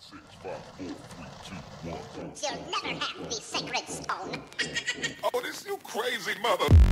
6, 5, 4, 3, 2, 1. You'll never have the sacred stone. Oh, this you crazy mother...